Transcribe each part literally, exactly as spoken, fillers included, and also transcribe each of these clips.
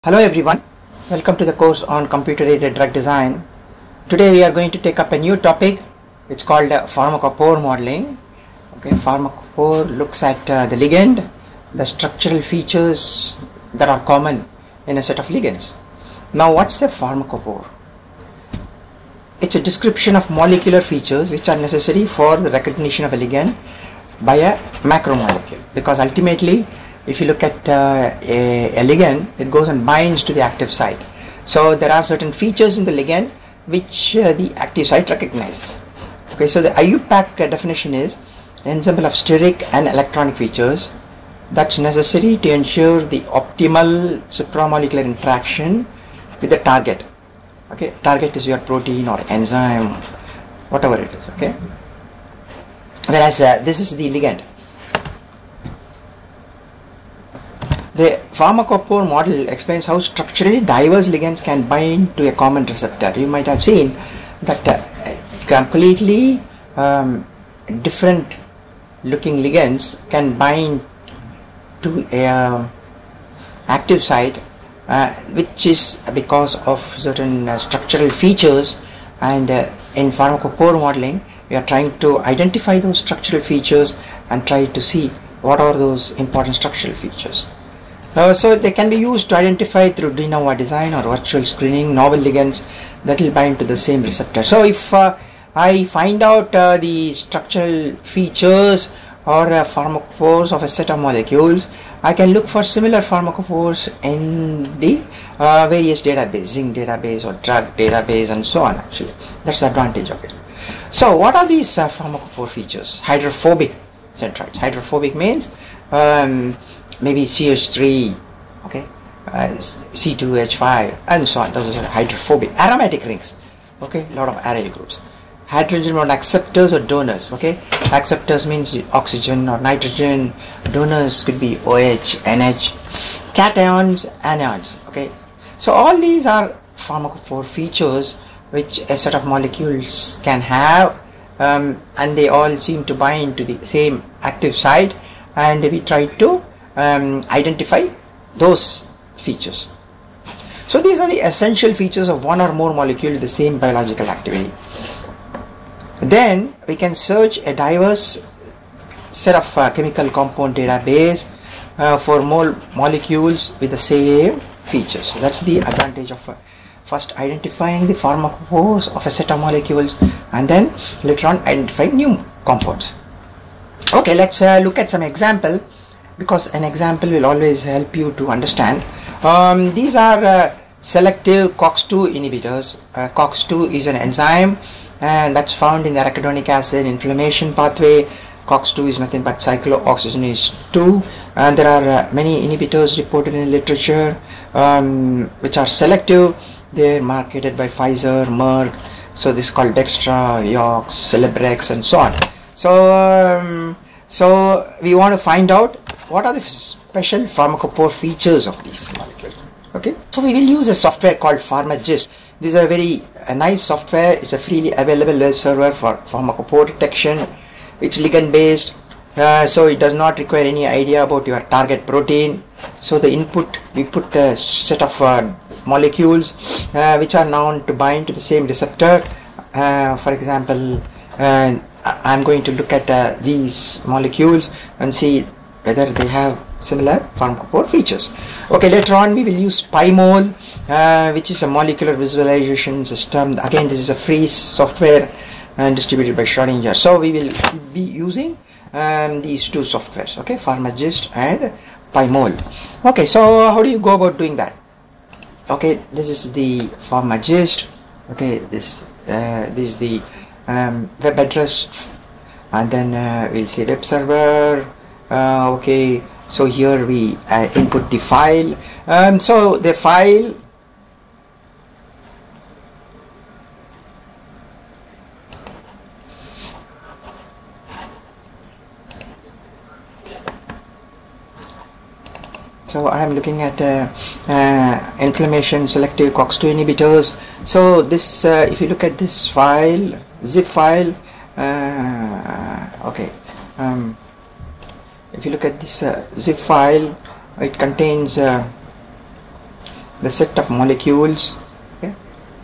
Hello everyone, welcome to the course on computer-aided drug design. Today we are going to take up a new topic. It's called uh, Pharmacophore modeling. Okay, Pharmacophore looks at uh, the ligand, the structural features that are common in a set of ligands. Now what's a pharmacophore? It's a description of molecular features which are necessary for the recognition of a ligand by a macromolecule, because ultimately if you look at uh, a, a ligand, it goes and binds to the active site. So there are certain features in the ligand which uh, the active site recognizes. Okay, so the I U P A C uh, definition is ensemble of steric and electronic features that's necessary to ensure the optimal supramolecular interaction with the target. Okay, target is your protein or enzyme, whatever it is. Okay, whereas uh, this is the ligand. The Pharmacophore model explains how structurally diverse ligands can bind to a common receptor. You might have seen that uh, completely um, different looking ligands can bind to a uh, active site, uh, which is because of certain uh, structural features, and uh, in Pharmacophore modeling we are trying to identify those structural features and try to see what are those important structural features. Uh, so they can be used to identify through de novo design or virtual screening novel ligands that will bind to the same receptor. So if uh, I find out uh, the structural features or uh, pharmacophores of a set of molecules, I can look for similar pharmacophores in the uh, various databases, zinc database or drug database and so on. Actually, that's the advantage of it. So what are these uh, pharmacophore features? Hydrophobic centroids. Hydrophobic means um, maybe C H three, okay, uh, C two H five and so on. Those are hydrophobic. Aromatic rings, okay, a lot of aryl groups. Hydrogen bond acceptors or donors, okay. Acceptors means oxygen or nitrogen. Donors could be OH, NH. Cations, anions, okay. So all these are pharmacophore features which a set of molecules can have, um, and they all seem to bind to the same active site, and we try to Um, identify those features. So these are the essential features of one or more molecule with the same biological activity. Then we can search a diverse set of uh, chemical compound database uh, for more molecules with the same features. So that's the advantage of uh, first identifying the pharmacophores of a set of molecules, and then later on identifying new compounds. Okay, let's uh, look at some example, because an example will always help you to understand. Um, these are uh, selective C O X two inhibitors. Uh, C O X two is an enzyme and that's found in the arachidonic acid inflammation pathway. C O X two is nothing but cyclooxygenase two, and there are uh, many inhibitors reported in literature um, which are selective. They are marketed by Pfizer, Merck. So this is called Dextra, Vioxx, Celebrex and so on. So um, so we want to find out what are the special pharmacophore features of these molecules. Okay, so we will use a software called Pharmagist. This is a very a nice software. It's a freely available web server for pharmacophore detection. It's ligand based, uh, so it does not require any idea about your target protein. So the input, we put a set of uh, molecules uh, which are known to bind to the same receptor. Uh, for example, uh, I'm going to look at uh, these molecules and see whether they have similar pharmacophore features. Okay, later on we will use PyMole, uh, which is a molecular visualization system. Again, this is a free software and distributed by Schrodinger. So we will be using um, these two softwares, okay, Pharmagist and PyMole. Okay, so how do you go about doing that? Okay, this is the Pharmagist. Okay, this uh, this is the um, web address, and then uh, we'll say web server. Uh, okay, so here we uh, input the file. Um, so the file so I am looking at uh, uh, inflammation selective C O X two inhibitors. So this uh, if you look at this file, zip file, uh, okay, um, if you look at this uh, zip file, it contains uh, the set of molecules. Okay.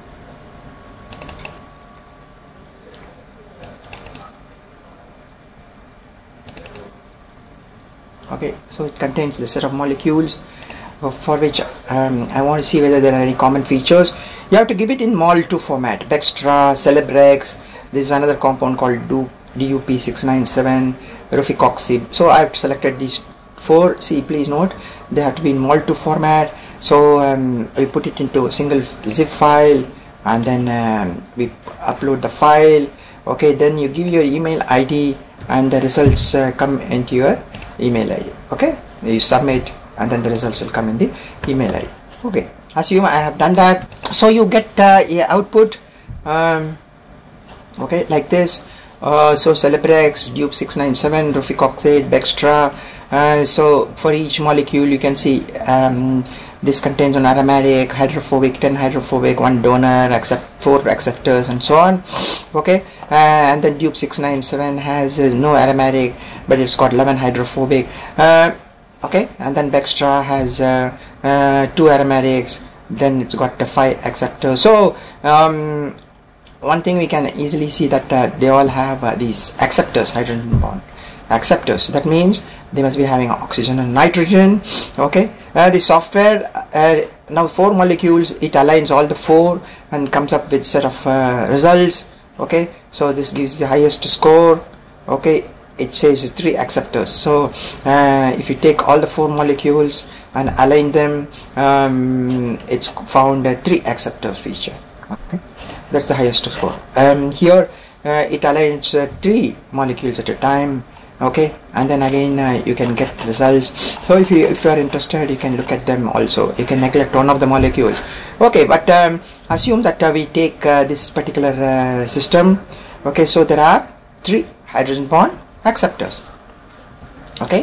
Okay, so it contains the set of molecules for which um, I want to see whether there are any common features. You have to give it in mol two format. Bextra, Celebrex. This is another compound called D U P six nine seven, Ruficoxib. So I have selected these four. See, please note they have to be in mol two format. So um, we put it into a single zip file, and then um, we upload the file. Okay, then you give your email I D, and the results uh, come into your email I D. Okay, you submit, and then the results will come in the email I D. Okay, assume I have done that. So you get uh, a output um, okay, like this. Uh, so Celebrex, D U P six nine seven, Ruficoxib, Bextra. Uh, so for each molecule you can see um, this contains an aromatic, hydrophobic, ten hydrophobic, one donor, accept four acceptors, and so on. Okay, uh, and then D U P six nine seven has uh, no aromatic, but it's got eleven hydrophobic. Uh, okay, and then Bextra has uh, uh, two aromatics, then it's got the five acceptors. So um, one thing we can easily see that uh, they all have uh, these acceptors, hydrogen bond acceptors. That means they must be having oxygen and nitrogen. Okay, uh, the software uh, now four molecules, it aligns all the four and comes up with set of uh, results. Okay, so this gives the highest score. Okay, it says three acceptors. So uh, if you take all the four molecules and align them, um, it's found a three acceptor feature. Okay, that's the highest score. Um, here uh, it aligns uh, three molecules at a time. Okay, and then again uh, you can get results. So if you if you are interested, you can look at them also. You can neglect one of the molecules. Okay, but um, assume that uh, we take uh, this particular uh, system. Okay, so there are three hydrogen bond acceptors. Okay,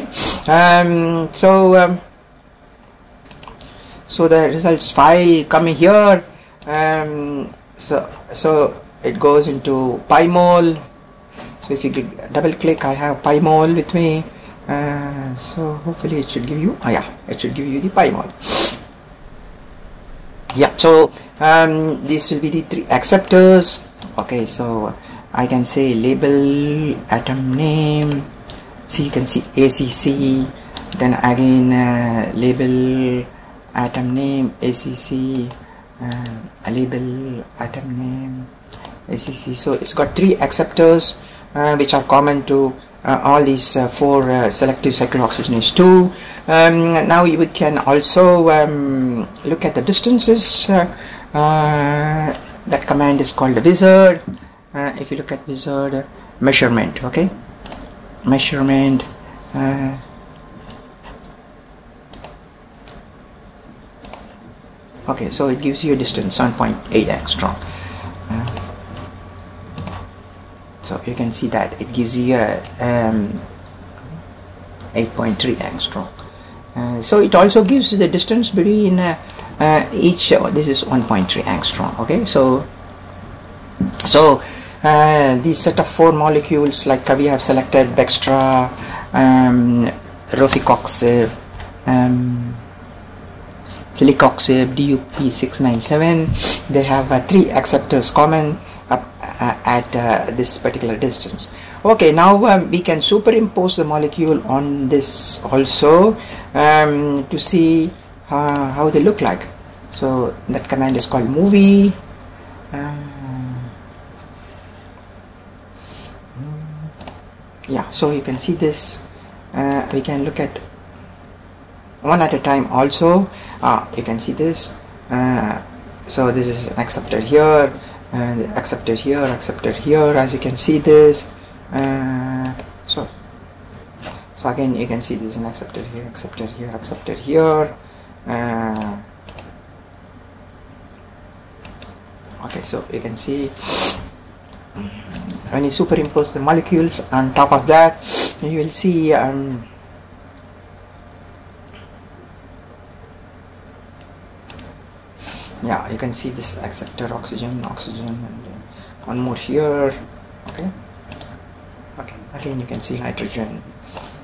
um, so um, so the results file coming here. Um, so so it goes into PyMol. So if you double click, I have PyMol with me. Uh, so hopefully it should give you. Oh yeah, it should give you the PyMol. Yeah. So um, this will be the three acceptors. Okay. So I can say label atom name. So you can see A C C. Then again uh, label atom name A C C. Uh, label atom name A C C. So it's got three acceptors, Uh, which are common to uh, all these uh, four uh, selective cyclooxygenase two. Um, now we can also um, look at the distances. Uh, uh, that command is called the wizard. Uh, if you look at wizard uh, measurement, okay, measurement. Uh, okay, so it gives you a distance seven point eight angstrom. Uh, So you can see that it gives you a um, eight point three angstrom. Uh, so it also gives the distance between uh, uh, each. Uh, this is one point three angstrom. Okay, so so uh, these set of four molecules, like uh, we have selected Bextra, um, Ruficoxib, um, Silicoxib, D U P six nine seven. They have uh, three acceptors common up uh, at uh, this particular distance. Okay, now um, we can superimpose the molecule on this also um, to see uh, how they look like. So that command is called movie. Uh, yeah, so you can see this. Uh, we can look at one at a time also. Uh, you can see this. Uh, so this is an acceptor here. And accepted here, accepted here, as you can see this. Uh, so, so again you can see this is an accepted here, accepted here, accepted here. Uh, okay, so you can see when you superimpose the molecules on top of that, you will see um, yeah, you can see this acceptor, oxygen, oxygen, and uh, one more here. Okay, okay, again you can see nitrogen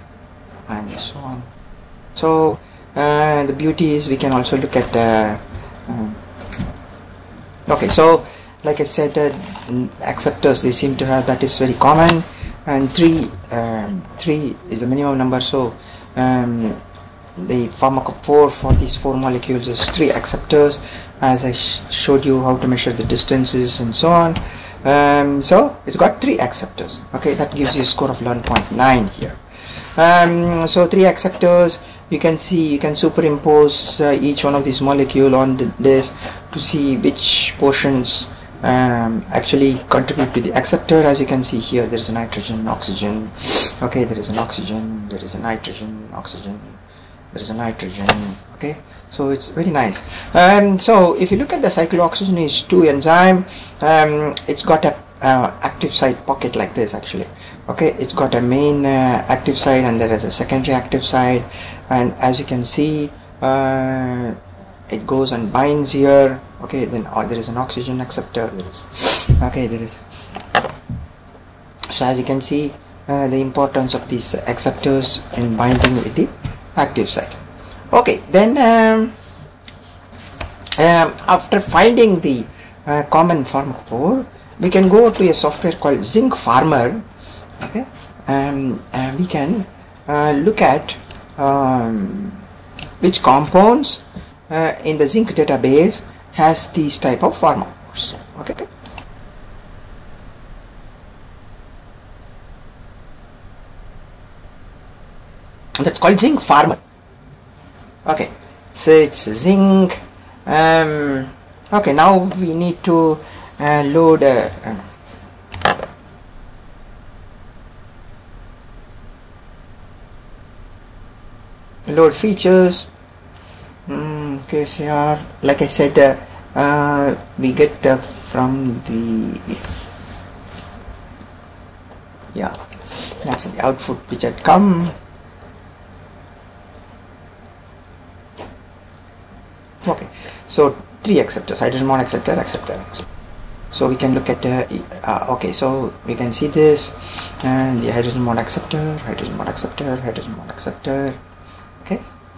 and so on. So uh, the beauty is we can also look at the Um, okay, so like I said, uh, acceptors, they seem to have, that is very common, and three um, three is the minimum number. So um, the pharmacophore for these four molecules is three acceptors, as I sh showed you how to measure the distances and so on. Um, so it's got three acceptors. Okay, that gives you a score of eleven point nine here. Um, so three acceptors, you can see, you can superimpose uh, each one of these molecule on the, this to see which portions um, actually contribute to the acceptor. As you can see here, there is a nitrogen, oxygen. Okay, there is an oxygen, there is a nitrogen, oxygen, there is a nitrogen. Okay, so it's very nice. Um, so if you look at the cyclooxygenase two enzyme, um, it's got a uh, active site pocket like this actually. Okay, it's got a main uh, active site and there is a secondary active site, and as you can see, uh, it goes and binds here. Okay, then uh, there is an oxygen acceptor. There is, okay, there is. So as you can see, uh, the importance of these acceptors in binding with the active site. Okay, then um, um, after finding the uh, common pharmacophore, we can go to a software called Zinc Farmer. Okay, um, and we can uh, look at um, which compounds uh, in the zinc database has these type of pharmacophores. Okay, that's called Zinc Farmer. Okay, so it's zinc. Um, okay, now we need to uh, load uh, um, load features. Mm, K C R, like I said, uh, uh, we get uh, from the, yeah, that's the output which had come. Okay, so three acceptors: hydrogen bond acceptor, acceptor, acceptor. So we can look at uh, uh, okay, so we can see this, and the hydrogen bond acceptor, hydrogen bond acceptor, hydrogen bond acceptor. Okay,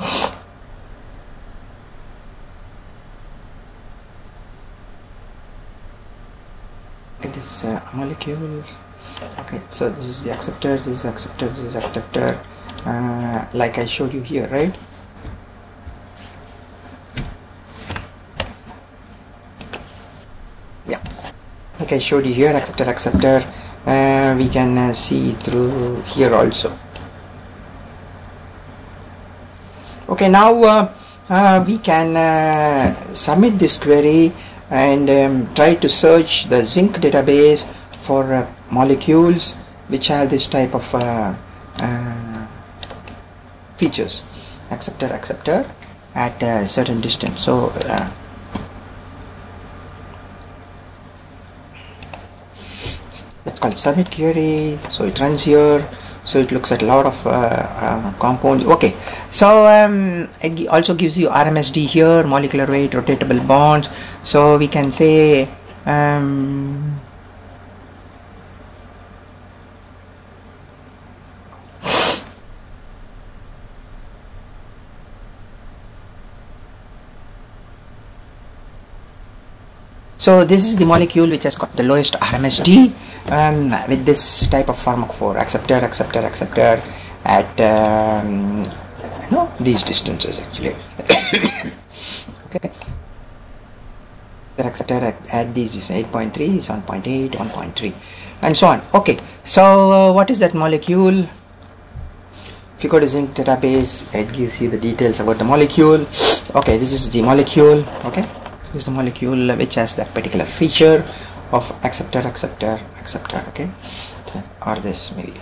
look at this uh, molecule. Okay, so this is the acceptor, this is acceptor, this is acceptor, uh, like I showed you here, right? Yeah, like I showed you here, acceptor, acceptor. Uh, we can uh, see through here also. Okay, now uh, uh, we can uh, submit this query and um, try to search the zinc database for uh, molecules which have this type of uh, uh, features: acceptor, acceptor at a certain distance. So uh, that's called submit query. So it runs here. So it looks at a lot of uh, uh, compounds. Okay, so um, it also gives you R M S D here, molecular weight, rotatable bonds. So we can say um, so this is the molecule which has got the lowest R M S D um, with this type of pharmacophore: acceptor, acceptor, acceptor at um, you know, these distances actually. Okay, the acceptor at, at these is eight point three, seven point eight, one point three, and so on. Okay, so uh, what is that molecule? If you go to zinc database, it gives you the details about the molecule. Okay, this is the molecule. Okay, this is the molecule which has that particular feature of acceptor, acceptor, acceptor. Okay, or this maybe.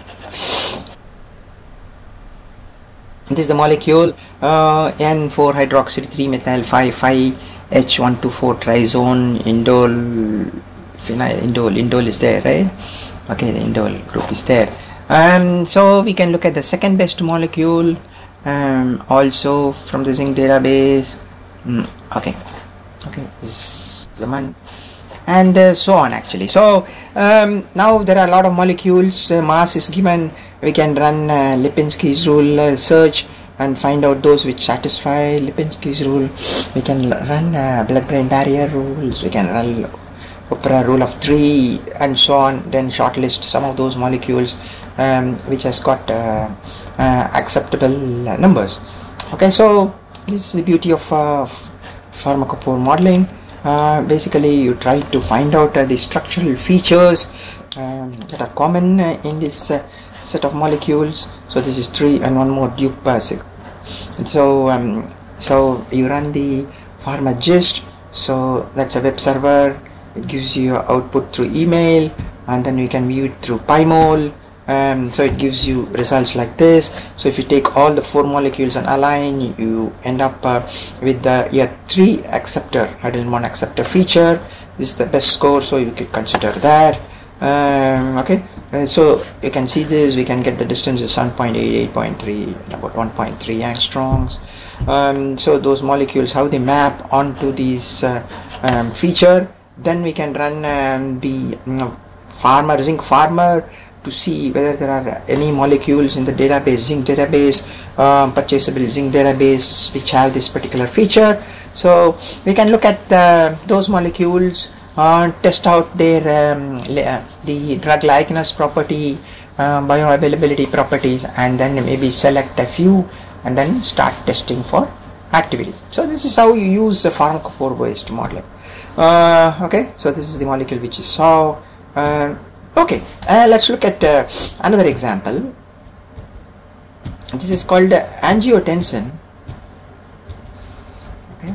This is the molecule uh, N four hydroxy three methyl five five H one two four trizone indole phenyl indole indole is there, right? Okay, the indole group is there. Um, so we can look at the second best molecule um, also from the zinc database. Mm, okay, okay, this is the one, and uh, so on actually. So um, now there are a lot of molecules. Uh, mass is given. We can run uh, Lipinski's rule uh, search. and find out those which satisfy Lipinski's rule. We can run uh, blood-brain barrier rules, we can run Opera rule of three, and so on. Then shortlist some of those molecules um, which has got uh, uh, acceptable numbers. Okay, so this is the beauty of uh, pharmacophore modeling. Uh, basically, you try to find out uh, the structural features um, that are common uh, in this uh, set of molecules. So this is three and one more dupe basic. So um, so you run the PharmaGist. So that's a web server. It gives you output through email, and then we can view it through PyMol. Um, so it gives you results like this. So if you take all the four molecules and align, you end up uh, with the year three acceptor, hydrogen bond acceptor feature. This is the best score, so you could consider that. Um, okay, uh, so you can see this. We can get the distance is seven point eight, eight point three, and about one point three angstroms. Um, so those molecules, how they map onto these uh, um, feature. Then we can run um, the you know, farmer zinc farmer to see whether there are any molecules in the database, zinc database, uh, purchasable zinc database, which have this particular feature. So we can look at uh, those molecules, uh, test out their um, the drug likeness property, uh, bioavailability properties, and then maybe select a few and then start testing for activity. So this is how you use the pharmacophore based modeling. Uh, okay, so this is the molecule which you saw. Uh, okay, uh, let's look at uh, another example. This is called uh, angiotensin. Okay,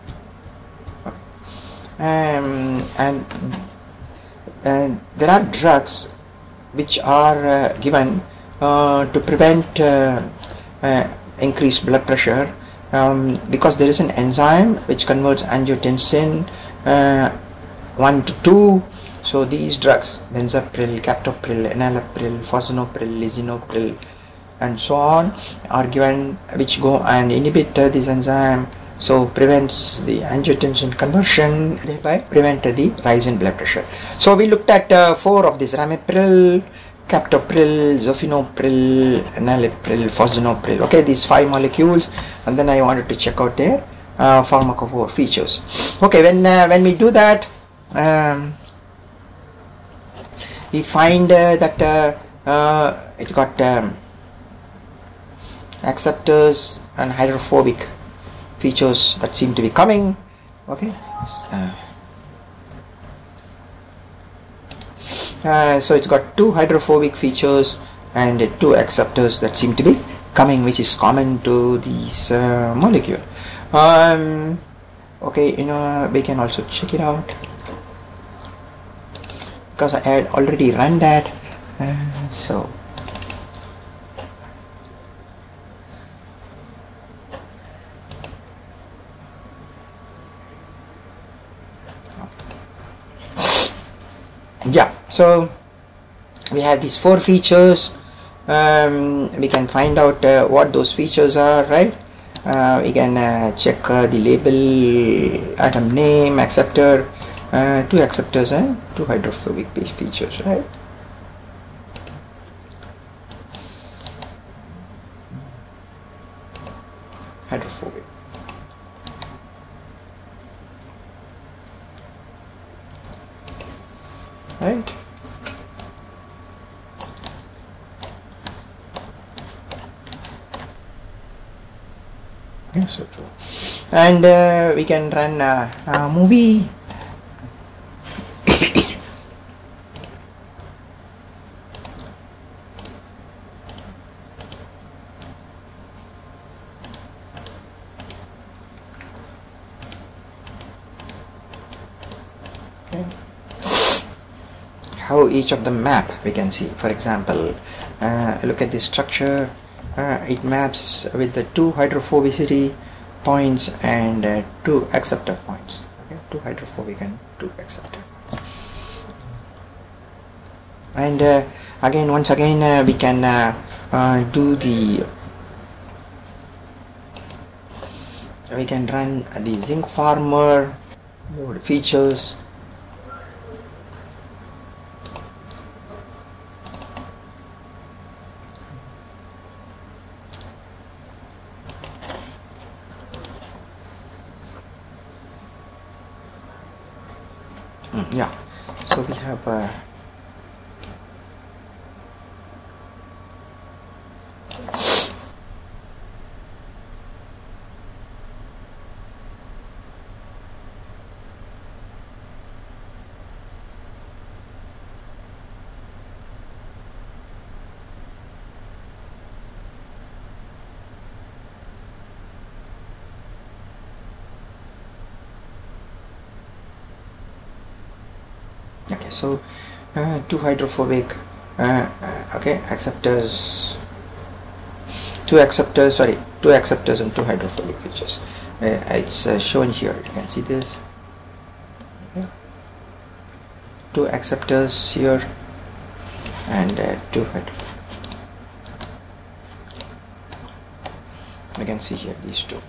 um, and uh, there are drugs which are uh, given uh, to prevent uh, uh, increased blood pressure um, because there is an enzyme which converts angiotensin Uh, one to two. So these drugs, benzapril, captopril, enalapril, fosinopril, lisinopril, and so on, are given, which go and inhibit uh, this enzyme, so prevents the angiotensin conversion, thereby prevent uh, the rise in blood pressure. So we looked at uh, four of these: ramipril, captopril, zofinopril, enalapril, fosinopril. Okay, these five molecules, and then I wanted to check out their Uh, pharmacophore features. Okay, when uh, when we do that, um, we find uh, that uh, uh, it's got um, acceptors and hydrophobic features that seem to be coming. Okay, uh, uh, so it's got two hydrophobic features and uh, two acceptors that seem to be coming, which is common to these uh, molecule. Um, okay, you know, we can also check it out because I had already run that. Uh, so yeah, so we have these four features. Um, we can find out uh, what those features are, right? Uh, we can uh, check uh, the label, atom name, acceptor, uh, two acceptors and two hydrophobic features, right? Hydrophobic. Right? So true. And uh, we can run a, a movie. Okay. How each of them map, we can see. For example, uh, look at this structure. Uh, it maps with the two hydrophobicity points and uh, two acceptor points. Okay, two hydrophobic and two acceptor points. And uh, again, once again, uh, we can uh, uh, do the we can run the zinc farmer features. mm, yeah, so we have uh, okay, so uh, two hydrophobic uh, uh, okay acceptors, two acceptors sorry two acceptors and two hydrophobic features. Uh, it's uh, shown here, you can see this, okay. Two acceptors here and uh, two hydrophobic. You can see here these two.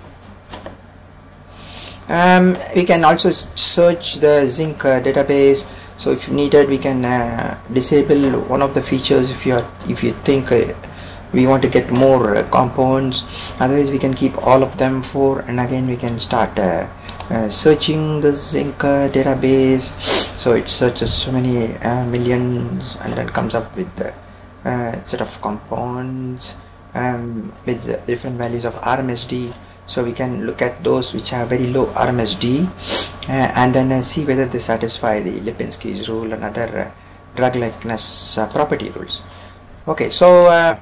Um, we can also search the zinc uh, database. So if needed, we can uh, disable one of the features if you are if you think uh, we want to get more uh, compounds. Otherwise, we can keep all of them for, and again we can start uh, uh, searching the zinc uh, database. So it searches so many uh, millions and then comes up with the uh, set of compounds um, with the different values of R M S D. So we can look at those which have very low R M S D uh, and then uh, see whether they satisfy the Lipinski's rule and other uh, drug likeness uh, property rules. Okay, so uh,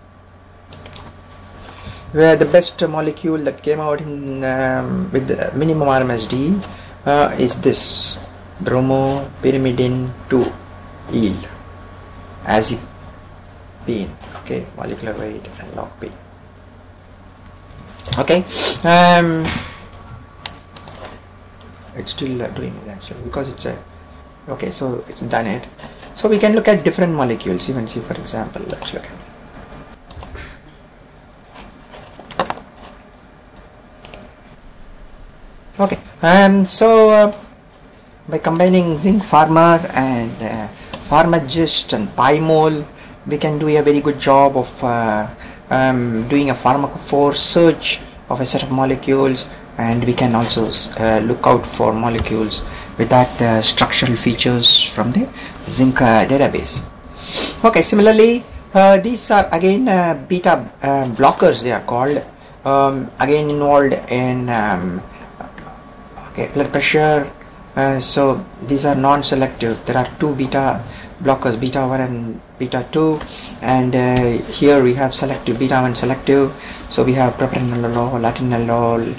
where the best molecule that came out in um, with the minimum R M S D uh, is this bromopyrimidine two eel azipine, okay, molecular weight and log P. Okay, um, it's still uh, doing it actually because it's a okay, so it's done it. So we can look at different molecules. Even see, for example, let's look at okay. Um, so uh, by combining zinc farmer and uh, pharmagist and pymol, we can do a very good job of uh, um, doing a pharmacophore search of a set of molecules, and we can also uh, look out for molecules with that uh, structural features from the zinc uh, database. Okay, similarly uh, these are again uh, beta uh, blockers, they are called, um, again involved in um, okay, blood pressure. Uh, so these are non-selective. There are two beta blockers, beta one and beta two, and uh, here we have selective, beta one selective. So we have propranolol, latinol,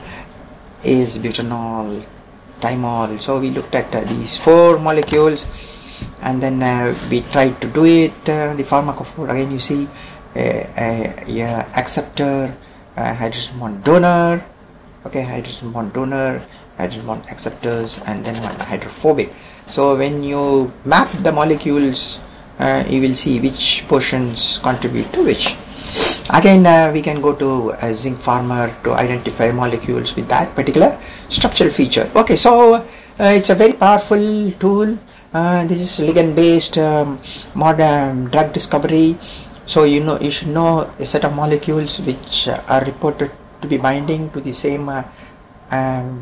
ace-butanol, thymol. So we looked at uh, these four molecules, and then uh, we tried to do it. Uh, the pharmacophore, again you see a, a, a acceptor, a hydrogen bond donor, okay, hydrogen bond donor, hydrogen bond acceptors, and then one hydrophobic. So when you map the molecules, uh, you will see which portions contribute to which. Again, uh, we can go to a zinc farmer to identify molecules with that particular structural feature. Okay, so uh, it's a very powerful tool. Uh, this is ligand based um, modern drug discovery. So you know, you should know a set of molecules which uh, are reported to be binding to the same uh, um,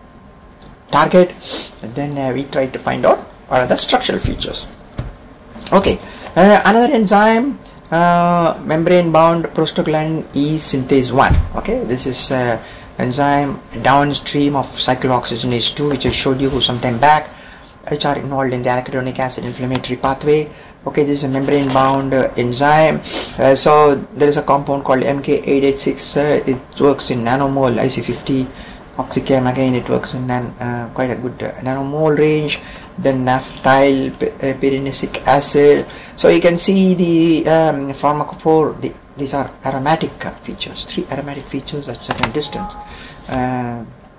target, and then uh, we try to find out what are the structural features. Okay, uh, another enzyme, uh, membrane bound prostaglandin E synthase one. Okay, this is uh, enzyme downstream of cyclooxygenase two, which I showed you some time back, which are involved in the arachidonic acid inflammatory pathway. Okay, this is a membrane bound uh, enzyme. Uh, so there is a compound called M K eight eighty-six. Uh, it works in nanomole, I C fifty. Oxychem, again it works in nan, uh, quite a good uh, nanomole range. Then naphthyl uh, pyranisic acid. So you can see the um, pharmacophore, the, these are aromatic uh, features, three aromatic features at certain distance. Uh,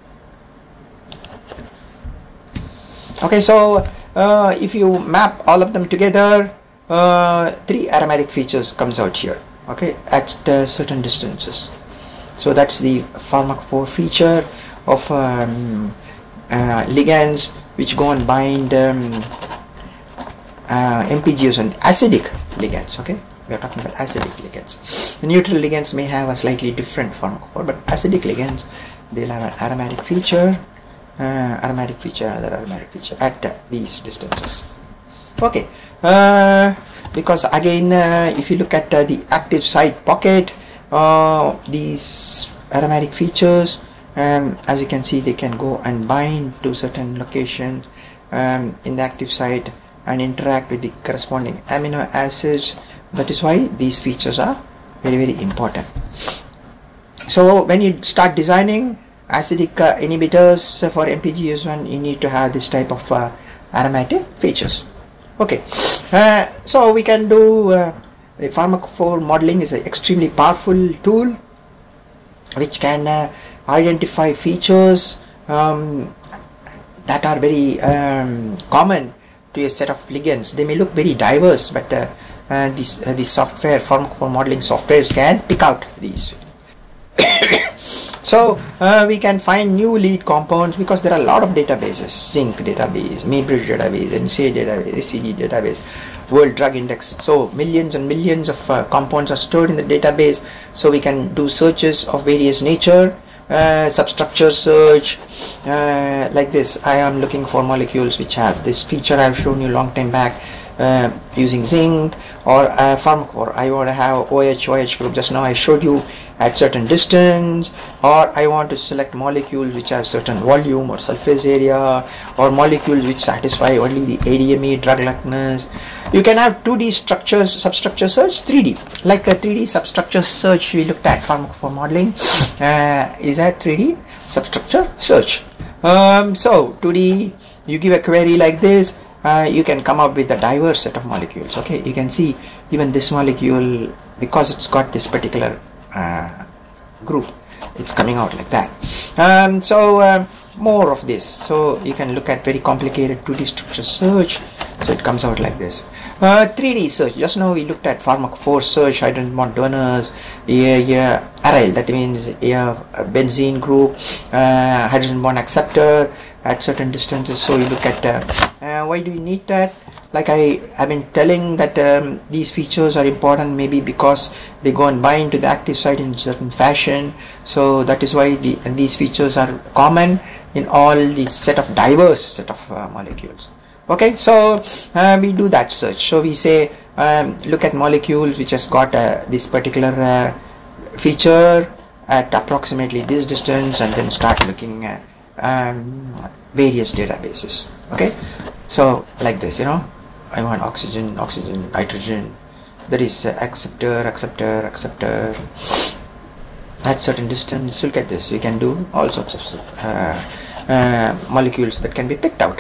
okay, so uh, if you map all of them together, uh, three aromatic features comes out here, okay, at uh, certain distances. So that's the pharmacophore feature of um, uh, ligands which go and bind um, uh, M P G Os and acidic ligands. Okay, we are talking about acidic ligands. The neutral ligands may have a slightly different pharmacophore, but acidic ligands, they'll have an aromatic feature, uh, aromatic feature, another aromatic feature at uh, these distances. Okay, uh, because again uh, if you look at uh, the active site pocket, uh, these aromatic features, um, as you can see, they can go and bind to certain locations um, in the active site and interact with the corresponding amino acids. That is why these features are very very important. So when you start designing acidic uh, inhibitors for M P G S one, you need to have this type of uh, aromatic features. Okay, uh, so we can do uh, the Pharmacophore modeling is an extremely powerful tool which can uh, identify features um, that are very um, common to a set of ligands. They may look very diverse, but uh, uh, this uh, the software, Pharmacophore modeling softwares, can pick out these. So uh, we can find new lead compounds because there are a lot of databases: Zinc database, Maybridge database, N C A database, S C D database, World Drug Index. So millions and millions of uh, compounds are stored in the database. So we can do searches of various nature, uh, substructure search, uh, like this. I am looking for molecules which have this feature I have shown you long time back. Uh, using zinc or uh, Pharmacophore, I want to have OH OH group. Just now I showed you at certain distance, or I want to select molecules which have certain volume or surface area, or molecules which satisfy only the A D M E drug likeness. You can have two D structures, substructure search, three D, like a three D substructure search we looked at. Pharmacophore modeling uh, is a three D substructure search. Um, so two D, you give a query like this. Uh, you can come up with a diverse set of molecules. Okay, you can see even this molecule, because it's got this particular uh, group, it's coming out like that. Um, so uh, more of this. So you can look at very complicated two D structure search. So it comes out like this. Uh, three D search. Just now we looked at Pharmacophore search, hydrogen bond donors, yeah, yeah, aryl. That means yeah, a benzene group, uh, hydrogen bond acceptor at certain distances. So you look at uh, uh, why do you need that? Like I have been telling that um, these features are important, maybe because they go and bind to the active site in certain fashion. So that is why the, and these features are common in all the set of diverse set of uh, molecules. Okay, so uh, we do that search. So we say um, look at molecules which has got uh, this particular uh, feature at approximately this distance, and then start looking at um, various databases. Okay, so like this, you know, I want oxygen, oxygen, nitrogen. There is uh, acceptor, acceptor, acceptor at certain distance. Look at this. We can do all sorts of uh, uh, molecules that can be picked out.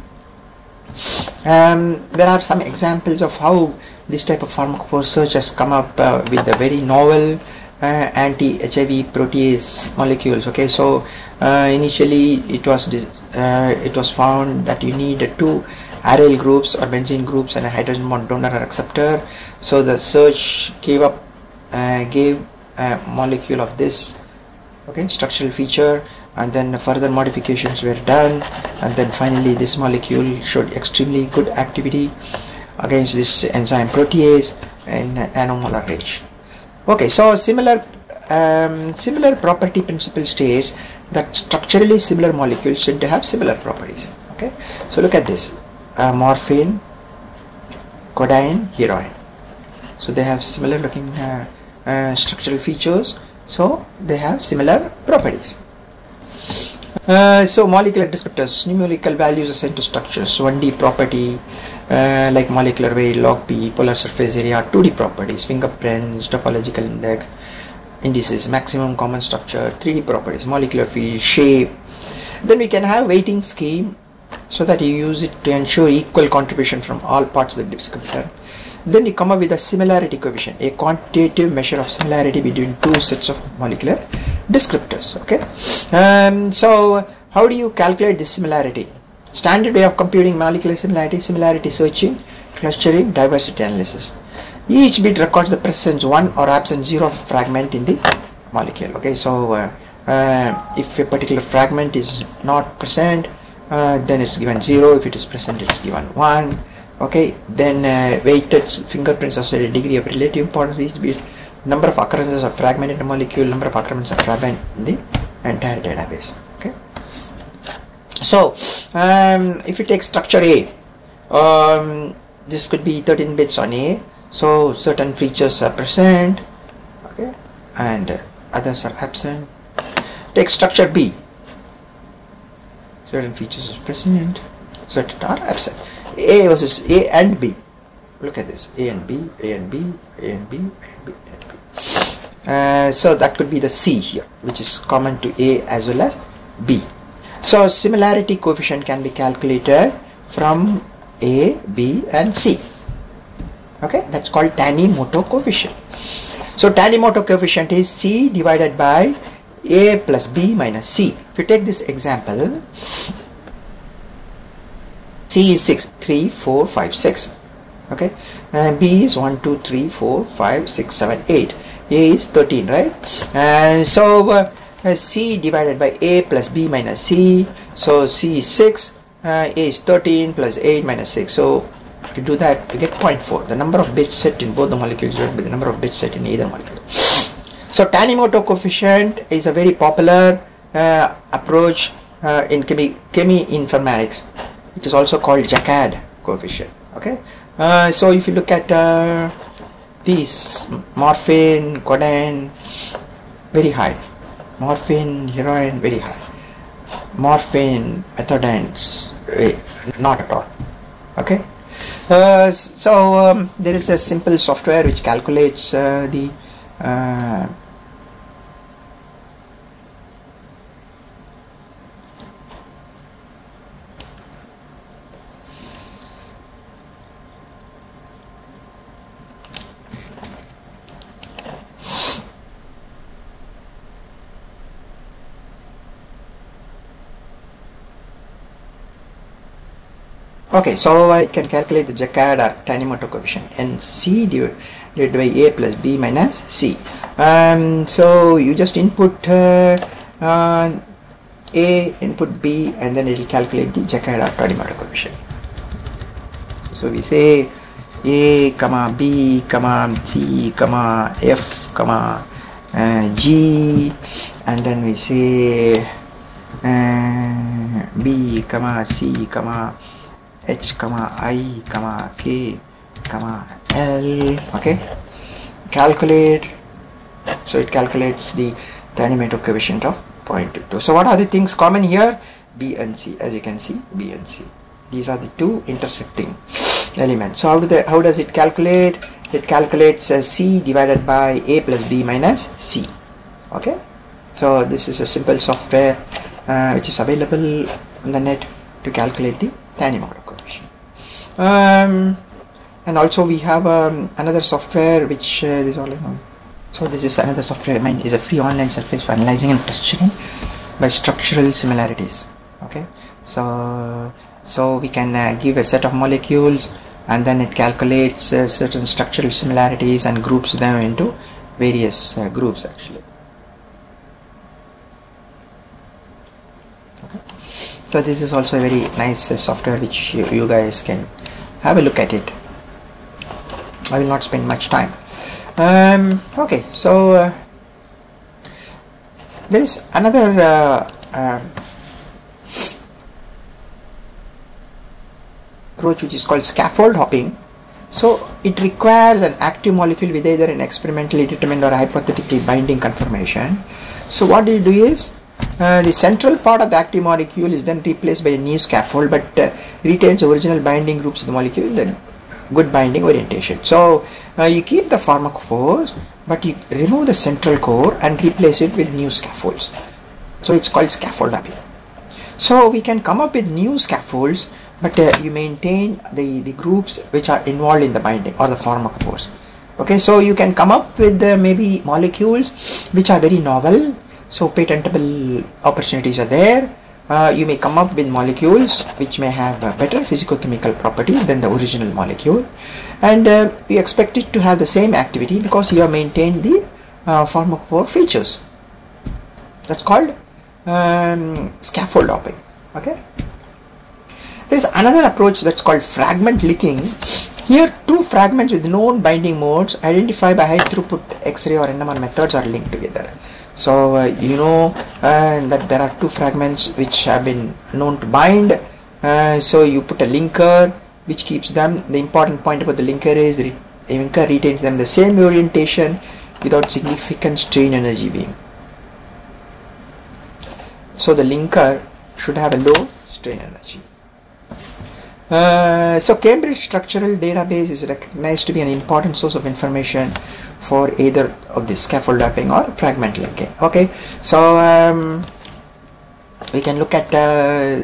Um, there are some examples of how this type of Pharmacophore search has come up uh, with the very novel uh, anti-H I V protease molecules. Okay, so uh, initially it was uh, it was found that you need two aryl groups or benzene groups and a hydrogen bond donor or acceptor. So the search gave up uh, gave a molecule of this, okay, structural feature, and then further modifications were done, and then finally this molecule showed extremely good activity against this enzyme protease in nanomolar range. Okay, so similar um, similar property principle states that structurally similar molecules tend to have similar properties. Okay, so look at this, uh, morphine, codeine, heroin. So they have similar looking uh, uh, structural features, so they have similar properties. Uh, so molecular descriptors, numerical values assigned to structures, one D property uh, like molecular weight, log P, polar surface area, two D properties, fingerprints, topological index, indices, maximum common structure, three D properties, molecular field, shape. Then we can have weighting scheme so that you use it to ensure equal contribution from all parts of the descriptor. Then you come up with a similarity coefficient, a quantitative measure of similarity between two sets of molecular descriptors. Okay, um, so how do you calculate this similarity? Standard way of computing molecular similarity: similarity searching, clustering, diversity analysis. Each bit records the presence one or absence zero of fragment in the molecule. Okay, so uh, uh, if a particular fragment is not present, uh, then it's given zero. If it is present, it's given one. Okay, then uh, weighted fingerprints associated degree of relative importance is to be number of occurrences of fragment in a molecule, number of occurrences of fragment in the entire database. Okay, So um, if you take structure A, um, this could be thirteen bits on A, so certain features are present, okay, and others are absent. Take structure B, certain features are present, certain are absent. A versus A and B. Look at this, A and B, A and B, A and B, A and B, A and B. Uh, so that could be the C here, which is common to A as well as B. So similarity coefficient can be calculated from A, B and C. Okay, that's called Tanimoto coefficient. So Tanimoto coefficient is C divided by A plus B minus C. If you take this example, C is six, three, four, five, six. Okay, and B is one, two, three, four, five, six, seven, eight. A is thirteen, right? And so uh, uh, C divided by A plus B minus C. So C is six, uh, A is thirteen plus eight minus six. So if you do that, you get zero point four. The number of bits set in both the molecules divided by the number of bits set in either molecule. So Tanimoto coefficient is a very popular uh, approach uh, in chemi, chemi informatics. It is also called Jaccard coefficient. Okay. Uh, so if you look at uh, these, morphine, codeine, very high. Morphine, heroin, very high. Morphine, methadone, not at all. Okay. Uh, so um, there is a simple software which calculates uh, the uh, okay, so I can calculate the Jaccard or Tanimoto coefficient, and C divided by A plus B minus C. Um, so you just input uh, uh, A, input B, and then it will calculate the Jaccard or Tanimoto coefficient. So we say A, comma B, comma C, comma F, comma uh, G, and then we say uh, B, comma C, comma H, comma I, comma K, comma L. Okay, calculate. So it calculates the Tanimoto coefficient of zero point two two. So what are the things common here? B and C, as you can see, B and C. These are the two intersecting elements. So how do they, how does it calculate? It calculates uh, C divided by A plus B minus C. Okay, so this is a simple software uh, which is available on the net to calculate the Tanimoto coefficient. Um, and also we have um, another software which uh, this all in all. So this is another software. I mean, is a free online surface for analyzing and questioning by structural similarities. Okay, so so we can uh, give a set of molecules, and then it calculates uh, certain structural similarities and groups them into various uh, groups actually. Okay, so this is also a very nice uh, software which you, you guys can have a look at it. I will not spend much time. Um, okay, so uh, there is another uh, uh, approach which is called scaffold hopping. So it requires an active molecule with either an experimentally determined or hypothetical binding conformation. So what you do is uh, the central part of the active molecule is then replaced by a new scaffold, but uh, retains original binding groups of the molecule in the good binding orientation. So uh, you keep the pharmacophores, but you remove the central core and replace it with new scaffolds. So it's called scaffold hopping. So we can come up with new scaffolds, but uh, you maintain the, the groups which are involved in the binding or the pharmacophores. Okay, so you can come up with uh, maybe molecules which are very novel, so patentable opportunities are there. Uh, you may come up with molecules which may have uh, better physicochemical properties than the original molecule, and uh, you expect it to have the same activity because you have maintained the uh, pharmacophore features. That's called um, scaffold hopping. Okay. There is another approach that's called fragment linking. Here two fragments with known binding modes identified by high throughput X-ray or N M R methods are linked together. So uh, you know uh, that there are two fragments which have been known to bind. Uh, so you put a linker which keeps them. The important point about the linker is the linker retains them the same orientation without significant strain energy being. So the linker should have a low strain energy. Uh, so Cambridge Structural Database is recognized to be an important source of information for either of the scaffold wrapping or fragment linking. Okay, so um, we can look at uh,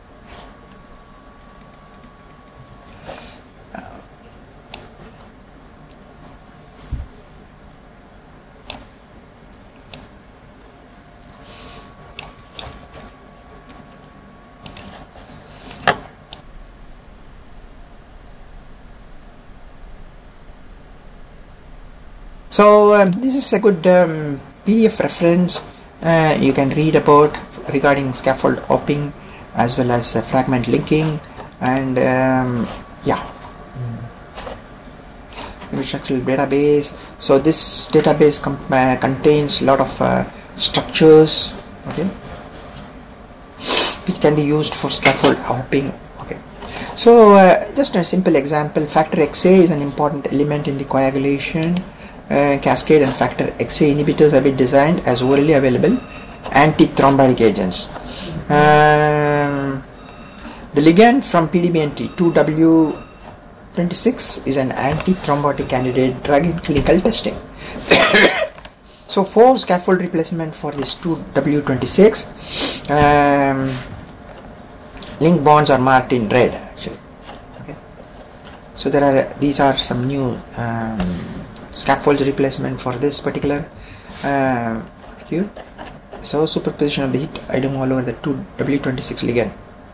So um, this is a good um, P D F reference uh, you can read about regarding scaffold hopping as well as uh, fragment linking, and um, yeah, structural database. So this database uh, contains a lot of uh, structures, okay, which can be used for scaffold hopping. Okay, so uh, just a simple example: factor X A is an important element in the coagulation Uh, cascade, and factor X A inhibitors have been designed as orally available anti-thrombotic agents. Um, the ligand from P D B N T two W twenty-six is an anti-thrombotic candidate drug in clinical testing. So for scaffold replacement for this two W twenty-six, um, link bonds are marked in red actually. Okay, so there are these are some new um, scaffold replacement for this particular uh, here. So superposition of the hit item all over the two W twenty-six ligand.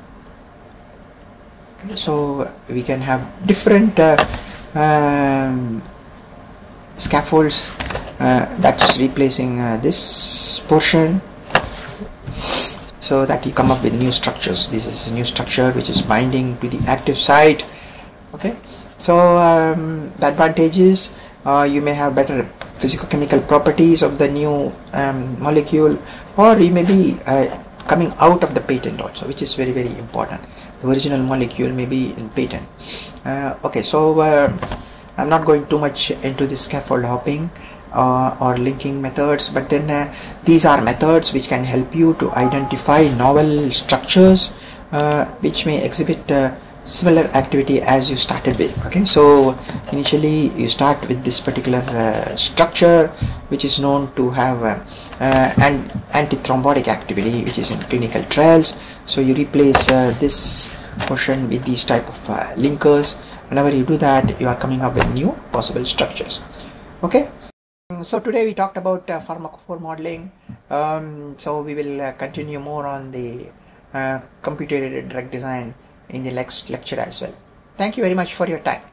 Okay, so we can have different uh, um, scaffolds uh, that's replacing uh, this portion, so that you come up with new structures. This is a new structure which is binding to the active site. Okay, so um, the advantage is Uh, you may have better physicochemical properties of the new um, molecule, or you may be uh, coming out of the patent also, which is very very important. The original molecule may be in patent. Uh, okay, so uh, I'm not going too much into this scaffold hopping uh, or linking methods, but then uh, these are methods which can help you to identify novel structures uh, which may exhibit uh, similar activity as you started with. Okay, so initially you start with this particular uh, structure which is known to have uh, uh, an anti-thrombotic activity which is in clinical trials. So you replace uh, this portion with these type of uh, linkers. Whenever you do that, you are coming up with new possible structures. Okay, so today we talked about uh, pharmacophore modeling. Um, so we will uh, continue more on the uh, computer aided drug design in the next lecture as well. Thank you very much for your time.